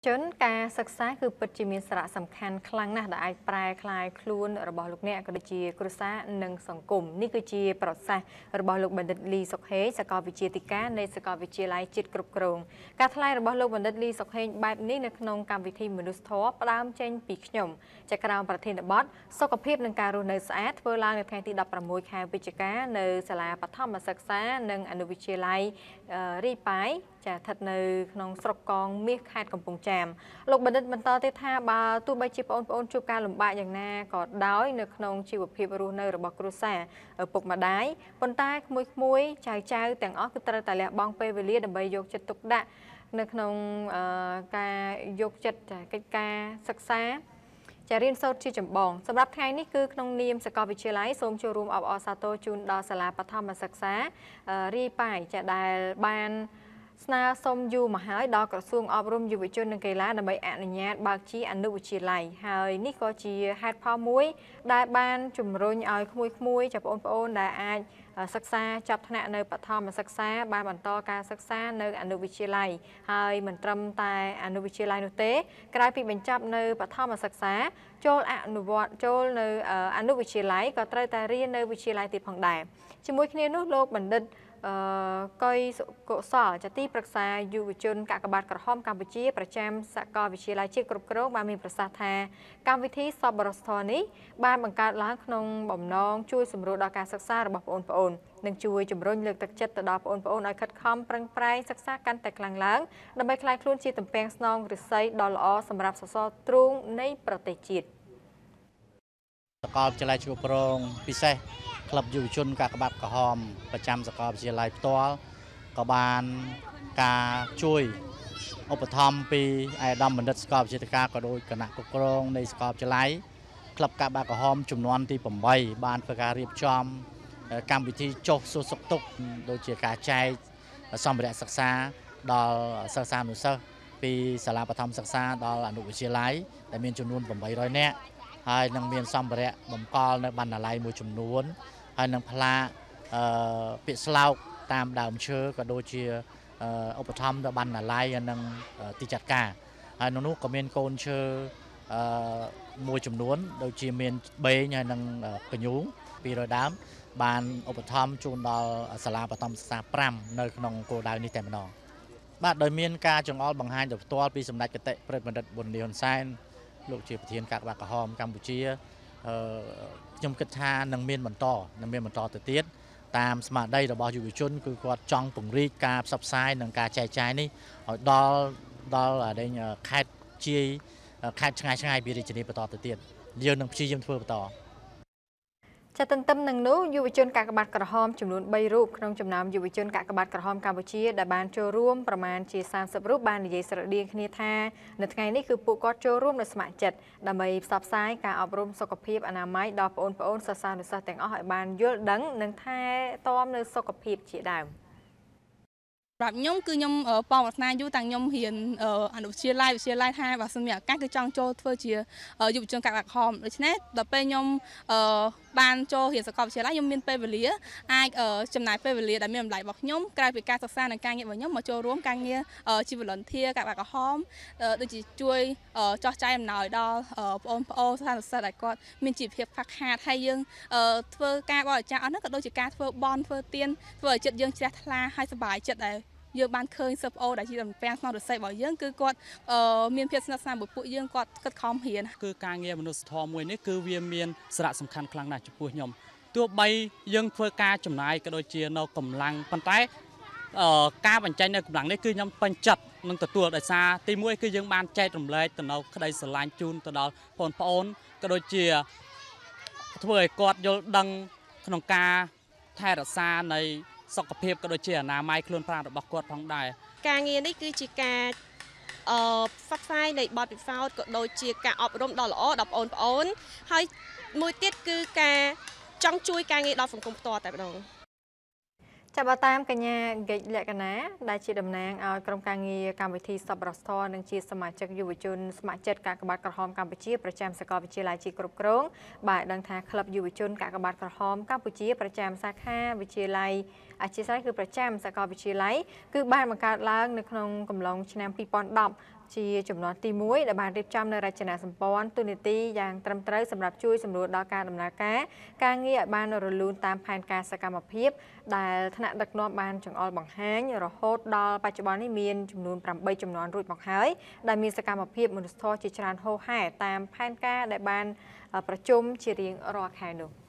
ជនការសិក្សាគឺពិតជាមានសារៈសំខាន់ខ្លាំងណាស់ដែលអាចប្រែក្លាយខ្លួនរបស់លោកអ្នកក៏ដូចជាគ្រួសារនិងសង្គមនេះគឺជាប្រសាសន៍របស់លោកបណ្ឌិតលីសុកហេងសាកលវិទ្យាធិការនៃសាកលវិទ្យាល័យជាតិគ្រប់គ្រងការថ្លែងរបស់លោកបណ្ឌិតលីសុកហេងបែបនេះនៅក្នុងកម្មវិធីមនុស្សធម៌ផ្ដើមចេញពីខ្ញុំចក្រមប្រធានបទសុខភាពនិងការរស់នៅស្អាតធ្វើឡើងនៅថ្ងៃទី16ខែវិច្ឆិកានៅសាលាបឋមសិក្សានិងអនុវិទ្យាល័យរីប៉ាយស្ថិតនៅក្នុងស្រុកកងមាសខេត្តកំពង់ចាមលោកបណ្ឌិតបន្តទៀតថាបើទោះបីជាបងប្អូនជួបការលំបាកយ៉ាងណាក៏ដោយនៅក្នុងជីវភាពរស់នៅរបស់គ្រួសារឪពុកម្ដាយប៉ុន្តែក្មួយចៅទាំងអស់គឺត្រូវតែលះបង់ពេលវេលាដើម្បីយកចិត្តទុកដាក់នៅក្នុងការយកចិត្តកិច្ចការសិក្សាចារៀនសូត្រជាចម្បងសម្រាប់ថ្ងៃនេះគឺក្នុងនាមសាកលវិទ្យាល័យសូមចូលរួមអបអរសាទរជូនដល់សាលាបឋមសិក្សារីប៉ាយចាដែលបានស្នើសុំយូរមកហើយដល់ក្រសួងអប់រំយុវជននិងកីឡាដើម្បីអនុញ្ញាតបើកជាអនុវិទ្យាល័យហើយនេះក៏ជាហេតុផលមួយដែលបានជំរុញឲ្យក្មួយចាបងប្អូនដែលអាចសិក្សាចាប់ថ្នាក់នៅបឋមសិក្សាបានបន្តការសិក្សានៅអនុវិទ្យាល័យហើយមិនត្រឹមតែអនុវិទ្យាល័យនោះទេក្រៅពីបញ្ចប់នៅបឋមសិក្សាចូលអនុវត្តចូលនៅអនុវិទ្យាល័យក៏ត្រូវតែរៀននៅវិទ្យាល័យទៀតផងដែរជាមួយគ្នានោះលោកបណ្ឌិតកុយសុកុសលជាទីប្រឹក្សាយុវជនកាកបាទក្រហមកម្ពុជាប្រចាំសាកលវិទ្យាល័យជាតិគ្រប់គ្រងបានមានប្រសាសន៍ថាកម្មវិធីសប្បុរសធម៌នេះបានបង្កើតឡើងក្នុងបំណងជួយសម្រួលដល់ការសិក្សារបស់បងប្អូននិងជួយជំរុញលើកទឹកចិត្តទៅដល់បងប្អូនឲ្យខិតខំប្រឹងប្រែងសិក្សាកាន់តែខ្លាំងឡើងដើម្បីក្លាយខ្លួនជាទំពាំងស្នងឫស្សីដ៏ល្អសម្រាប់សសរទ្រូងនៃប្រទេសជាតិសាកលវិទ្យាល័យជាតិគ្រប់គ្រងពិសេសក្លឹបយុវជនកាកបាទក្រហមប្រចាំសាកលវិទ្យាល័យផ្ទាល់ក៏បានការជួយឧបត្ថម្ភពីអាយដាមបណ្ឌិតសាកលវិទ្យាធិការក៏ដូចគណៈគ្រប់គ្រងនៃសាកលវិទ្យាល័យក្លឹបកាកបាទក្រហមចំនួនទី8បានធ្វើការរៀបចំកម្មវិធីចុះសួរសុខទុក្ខដូចជាការចែកសម្ភារៈសិក្សាដល់សិស្សានុសិស្សពីសាលាបឋមសិក្សាដល់អនុវិទ្យាល័យដែលមានចំនួន800នាក់ហើយនឹងមានសម្ភារៈតម្កល់នៅបណ្ណាល័យមួយចំនួនហើយនឹងផ្លាកពាក្យស្លោកតាមដើមឈើក៏ដូចជាឧបត្ថម្ភទៅបណ្ណាល័យនិងទីចាត់ការហើយនៅនោះក៏មានកូនឈើមួយចំនួនដូចជាមានបេងហើយនឹងកញ្ញូង200ដើមបានឧបត្ថម្ភជូនដល់សាលាបឋមសិក្សា5នៅក្នុងគោលដៅនេះតែម្ដងបាទដោយមានការចង្អុលបង្ហាញទៅផ្ទាល់ពីសម្ដេចគតិព្រឹទ្ធបណ្ឌិតប៊ុនលីហ៊ុនសែនលោកជាប្រធានកាកបាទក្រហមកម្ពុជាខ្ញុំគិតថានឹងមានបន្តទៅទៀតតាមស្មារតីរបស់យុវជនគឺគាត់ចង់ពង្រីកការផ្សព្វផ្សាយនិងការចែកចាយនេះឲ្យដល់ខេត្តជាយខេត្តឆ្ងាយពីរាជធានីបន្តទៅទៀតយើងនឹងព្យាយាមធ្វើបន្តចាទន្ទឹមនឹងនោះយុវជនកាកបាទក្រហមចំនួន3រូបក្នុងចំណោមយុវជនកាកបាទក្រហមកម្ពុជាដែលបានចូលរួមប្រមាណជា30រូបបាននិយាយស្រដៀងគ្នាថានៅថ្ងៃនេះគឺពួកគាត់ចូលរួមដោយស្ម័គ្រចិត្តដើម្បីផ្សព្វផ្សាយការអប់រំសុខភាពអនាម័យដល់បងប្អូនសិស្សានុសិស្សទាំងអស់ឲ្យបានយល់ដឹងនិងថែទាំនៅសុខភាពជាដើមសម្រាប់ខ្ញុំគឺខ្ញុំប៉ងប្រាថ្នាយូរតាំងខ្ញុំរៀនអនុវិទ្យាល័យថាបើសិនមានឱកាសគឺចង់ចូលធ្វើជាយុវជនកាកបាទក្រហមដូច្នេះដល់ពេលខ្ញុំបានចូលរៀនសាកលវិទ្យាល័យខ្ញុំមានពេលវេលាអាចចំណាយពេលវេលាដែលមានតម្លៃរបស់ខ្ញុំក្រៅពីការសិក្សានិងការងាររបស់ខ្ញុំមកចូលរួមការងារជា volunteer កាកបាទក្រហមដូចជាជួយចោះចាយអំណោយដល់បងប្អូនសិស្សដែលគាត់មានជីវភាពខ្វះខាតហើយយើងធ្វើការបរិច្ចាគអស់នោះក៏ដូចជាការធ្វើបន់ធ្វើទានធ្វើឲ្យចិត្តយើងជ្រះថ្លាហើយសប្បាយចិត្តដែលយើងបានឃើញសិស្សប្អូនដែលជាទំពាំងស្នងឫស្សីរបស់យើងគឺគាត់មានភាពស្និទ្ធស្នាលជាមួយពួកយើងគាត់គិតខំរៀនគឺការងារមនុស្សធម៌មួយនេះគឺវាមានសារៈសំខាន់ខ្លាំងណាស់ចំពោះខ្ញុំទោះបីយើងធ្វើការចំណាយក៏ដូចជានៅកម្លាំងប៉ុន្តែការបញ្ចេញនៅកម្លាំងនេះគឺខ្ញុំពេញចិត្តនឹងទទួលដោយសារទី1គឺយើងបានចែករំលែកទៅនៅក្តីស្រឡាញ់ជូនទៅដល់បងប្អូនក៏ដូចជាធ្វើឲ្យគាត់យល់ដឹងក្នុងការថែរក្សានៃសុខភាពក៏ដូចជាអនាម័យខ្លួនប្រាណរបស់គាត់ផងដែរការងារនេះគឺជាការផ្សព្វផ្សាយនៃបទពិសោធន៍ក៏ដូចជាការអប់រំដ៏ល្អដល់បងប្អូនហើយមួយទៀតគឺការចង់ជួយការងារដល់សង្គមផ្ទាល់តែម្ដងចាប់តាមកញ្ញាហ្កិច្ចលក្ខណៈដែលជាតំណាងឲ្យក្រុមការងារកម្មវិធីសប្បុរសធម៌និងជាសមាជិកយុវជនស្ម័គ្រចិត្តកាកបាទក្រហមកម្ពុជាប្រចាំសាកលវិទ្យាល័យជាតិគ្រប់គ្រងបានដឹងថាក្លឹបយុវជនកាកបាទក្រហមកម្ពុជាប្រចាំសាខាវិទ្យាល័យអធិស្ឋានគឺប្រចាំសាកលវិទ្យាល័យគឺបានបង្កើតឡើងនៅក្នុងកំឡុងឆ្នាំ2010 ជាចំណុចទី1ដែលបានរៀបចំនៅរចនាសម្ព័ន្ធទូនីតិយ៉ាងត្រឹមត្រូវសម្រាប់ជួយសម្រួលដល់ការដំណើរការងារឲ្យបានរលូនតាមផែនការសកម្មភាពដែលថ្នាក់ដឹកនាំបានចង្អុលបង្ហាញរហូតដល់បច្ចុប្បន្ននេះមានចំនួន8ជំនាន់រួចមកហើយដែលមានសកម្មភាពមនុស្សធម៌ជាច្រើនហូរហែតាមផែនការដែលបានប្រជុំជារៀងរាល់ខែនោះ